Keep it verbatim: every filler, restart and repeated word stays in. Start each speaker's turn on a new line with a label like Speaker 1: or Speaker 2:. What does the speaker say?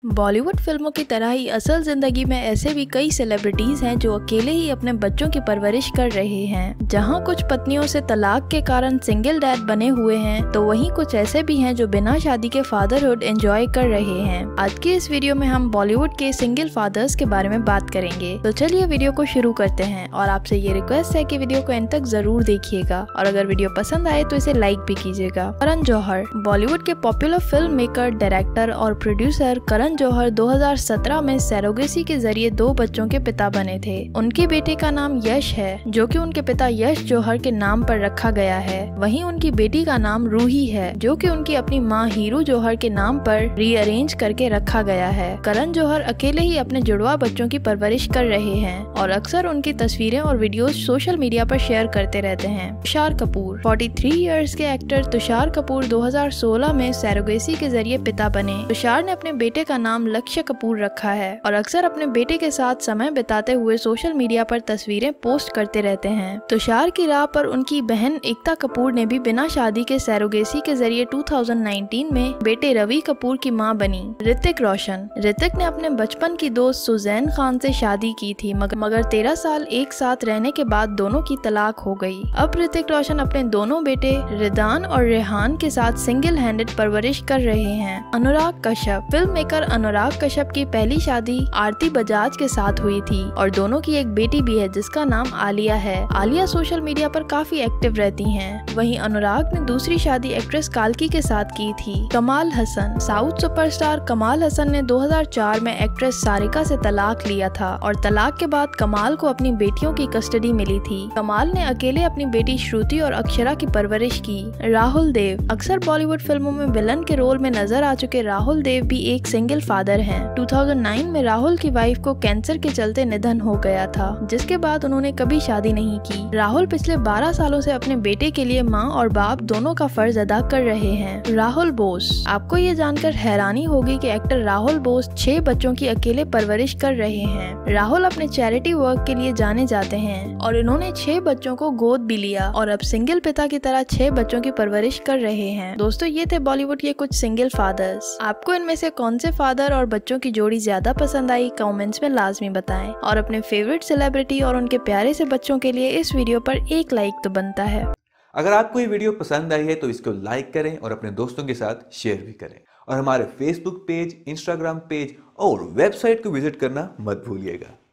Speaker 1: बॉलीवुड फिल्मों की तरह ही असल जिंदगी में ऐसे भी कई सेलिब्रिटीज हैं जो अकेले ही अपने बच्चों की परवरिश कर रहे हैं। जहां कुछ पत्नियों से तलाक के कारण सिंगल डैड बने हुए हैं, तो वहीं कुछ ऐसे भी हैं जो बिना शादी के फादरहुड एंजॉय कर रहे हैं। आज की इस वीडियो में हम बॉलीवुड के सिंगल फादर्स के बारे में बात करेंगे। तो चलिए वीडियो को शुरू करते हैं और आपसे ये रिक्वेस्ट है कि वीडियो को एंड तक जरूर देखिएगा और अगर वीडियो पसंद आए तो इसे लाइक भी कीजिएगा। करण जौहर बॉलीवुड के पॉपुलर फिल्म मेकर, डायरेक्टर और प्रोड्यूसर करण जौहर दो हज़ार सत्रह में सरोगेसी के जरिए दो बच्चों के पिता बने थे। उनके बेटे का नाम यश है, जो कि उनके पिता यश जौहर के नाम पर रखा गया है। वहीं उनकी बेटी का नाम रूही है, जो कि उनकी अपनी मां हीरू जौहर के नाम पर रीअरेंज करके रखा गया है। करण जौहर अकेले ही अपने जुड़वा बच्चों की परवरिश कर रहे हैं और अक्सर उनकी तस्वीरें और वीडियोस सोशल मीडिया पर शेयर करते रहते हैं। तुषार कपूर तैंतालीस इयर्स के एक्टर तुषार कपूर दो हज़ार सोलह में सरोगेसी के जरिए पिता बने। तुषार ने अपने बेटे का नाम लक्ष्य कपूर रखा है और अक्सर अपने बेटे के साथ समय बिताते हुए सोशल मीडिया पर तस्वीरें पोस्ट करते रहते हैं। तुषार की राह पर उनकी बहन एकता कपूर ने भी बिना शादी के सरोगेसी के जरिए दो हज़ार उन्नीस में बेटे रवि कपूर की मां बनी। ऋतिक रोशन ऋतिक ने अपने बचपन की दोस्त सुजैन खान से शादी की थी, मगर, मगर तेरह साल एक साथ रहने के बाद दोनों की तलाक हो गई। अब ऋतिक रोशन अपने दोनों बेटे रिदान और रेहान के साथ सिंगल हैंडेड परवरिश कर रहे हैं। अनुराग कश्यप फिल्म मेकर अनुराग कश्यप की पहली शादी आरती बजाज के साथ हुई थी और दोनों की एक बेटी भी है जिसका नाम आलिया है। आलिया सोशल मीडिया पर काफी एक्टिव रहती हैं। वहीं अनुराग ने दूसरी शादी एक्ट्रेस काल्की के साथ की थी। कमाल हसन साउथ सुपरस्टार कमाल हसन ने दो हज़ार चार में एक्ट्रेस सारिका से तलाक लिया था और तलाक के बाद कमाल को अपनी बेटियों की कस्टडी मिली थी। कमाल ने अकेले अपनी बेटी श्रुति और अक्षरा की परवरिश की। राहुल देव अक्सर बॉलीवुड फिल्मों में विलन के रोल में नजर आ चुके राहुल देव भी एक सिंगल फादर हैं। दो हज़ार नौ में राहुल की वाइफ को कैंसर के चलते निधन हो गया था, जिसके बाद उन्होंने कभी शादी नहीं की। राहुल पिछले बारह सालों से अपने बेटे के लिए मां और बाप दोनों का फर्ज अदा कर रहे हैं। राहुल बोस आपको ये जानकर हैरानी होगी कि एक्टर राहुल बोस छह बच्चों की अकेले परवरिश कर रहे हैं। राहुल अपने चैरिटी वर्क के लिए जाने जाते हैं और इन्होंने छह बच्चों को गोद भी लिया और अब सिंगल पिता की तरह छह बच्चों की परवरिश कर रहे हैं। दोस्तों, ये थे बॉलीवुड के कुछ सिंगल फादर्स। आपको इनमें से कौन से फादर और बच्चों की जोड़ी ज्यादा पसंद आई, कमेंट्स में लाजमी बताएं और अपने फेवरेट सेलिब्रिटी और उनके प्यारे से बच्चों के लिए इस वीडियो पर एक लाइक तो बनता है।
Speaker 2: अगर आपको ये वीडियो पसंद आई है तो इसको लाइक करें और अपने दोस्तों के साथ शेयर भी करें और हमारे फेसबुक पेज, इंस्टाग्राम पेज और वेबसाइट को विजिट करना मत भूलिएगा।